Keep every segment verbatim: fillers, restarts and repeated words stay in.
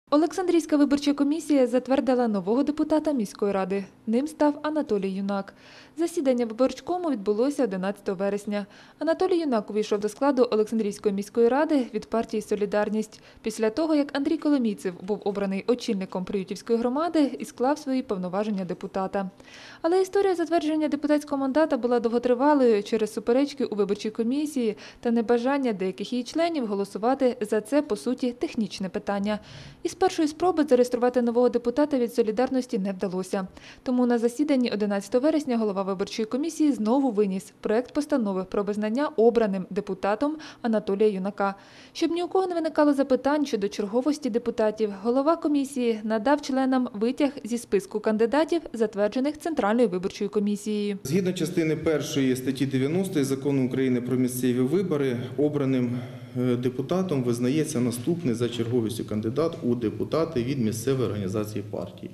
Олександрійська виборча комісія затвердила нового депутата міської ради. Ним став Анатолій Юнак. Засідання виборчкому відбулося одинадцятого вересня. Анатолій Юнак увійшов до складу Олександрійської міської ради від партії «Солідарність» після того, як Андрій Коломійцев був обраний очільником Приютівської громади і склав свої повноваження депутата. Але історія затвердження депутатського мандата була довготривалою через суперечки у виборчій комісії та небажання деяких її членів голосувати за це, по суті, технічне питання. Із першої спроби зареєструвати нового депутата від «Солідарності» не вдалося. Тому на засіданні одинадцятого вересня голова виборчої комісії знову виніс проект постанови про визнання обраним депутатом Анатолія Юнака. Щоб ні у кого не виникало запитань щодо черговості депутатів, голова комісії надав членам витяг зі списку кандидатів, затверджених Центральною виборчою комісією. Згідно частини першої статті дев'яностої Закону України про місцеві вибори, обраним депутатом визнається наступний за черговістю кандидат у депутати від місцевої організації партії.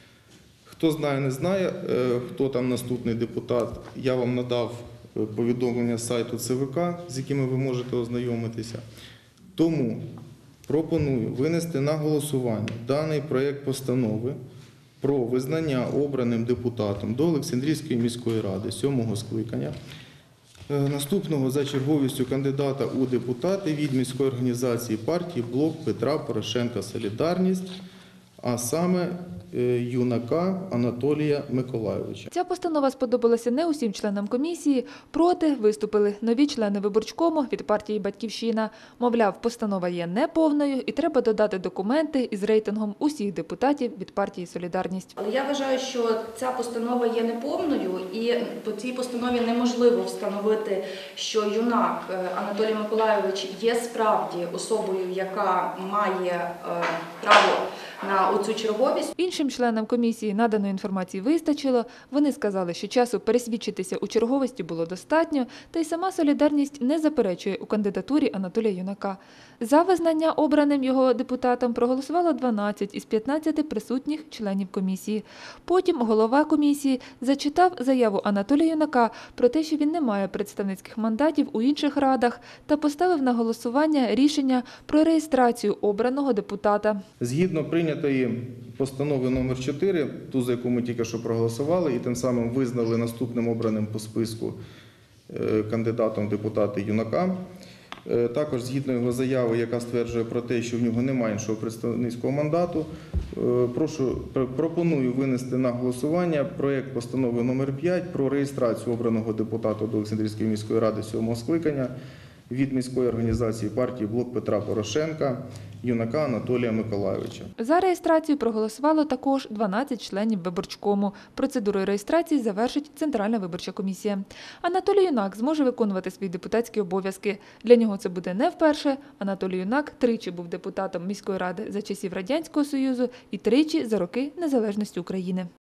Хто знає, не знає, хто там наступний депутат, я вам надав повідомлення з сайту Це Ве Ка, з якими ви можете ознайомитися. Тому пропоную винести на голосування даний проєкт постанови про визнання обраним депутатом до Олександрійської міської ради сьомого скликання наступного за черговістю кандидата у депутати від міської організації партії «Блок Петра Порошенка Солідарність», а саме Юнака Анатолія Миколайовича. Ця постанова сподобалася не усім членам комісії. Проти виступили нові члени виборчкому від партії «Батьківщина». Мовляв, постанова є неповною і треба додати документи із рейтингом усіх депутатів від партії «Солідарність». Але я вважаю, що ця постанова є неповною і по цій постанові неможливо встановити, що Юнак Анатолій Миколайович є справді особою, яка має право на оцю черговість. Іншим членам комісії наданої інформації вистачило. Вони сказали, що часу пересвідчитися у черговості було достатньо, та й сама «Солідарність» не заперечує у кандидатурі Анатолія Юнака. За визнання обраним його депутатом проголосувало дванадцять із п'ятнадцяти присутніх членів комісії. Потім голова комісії зачитав заяву Анатолія Юнака про те, що він не має представницьких мандатів у інших радах, та поставив на голосування рішення про реєстрацію обраного депутата. Згідно прийнятої постанови номер чотири, ту, за яку ми тільки що проголосували, і тим самим визнали наступним обраним по списку кандидатом в депутати Юнака. Також згідно його заяви, яка стверджує про те, що в нього немає іншого представницького мандату, прошу, пропоную винести на голосування проєкт постанови номер п'ять про реєстрацію обраного депутата до Олександрійської міської ради сьомого скликання від міської організації партії «Блок Петра Порошенка» Юнака Анатолія Миколайовича. За реєстрацію проголосувало також дванадцять членів виборчкому. Процедурою реєстрації завершить Центральна виборча комісія. Анатолій Юнак зможе виконувати свої депутатські обов'язки. Для нього це буде не вперше. Анатолій Юнак тричі був депутатом міської ради за часів Радянського Союзу і тричі за роки незалежності України.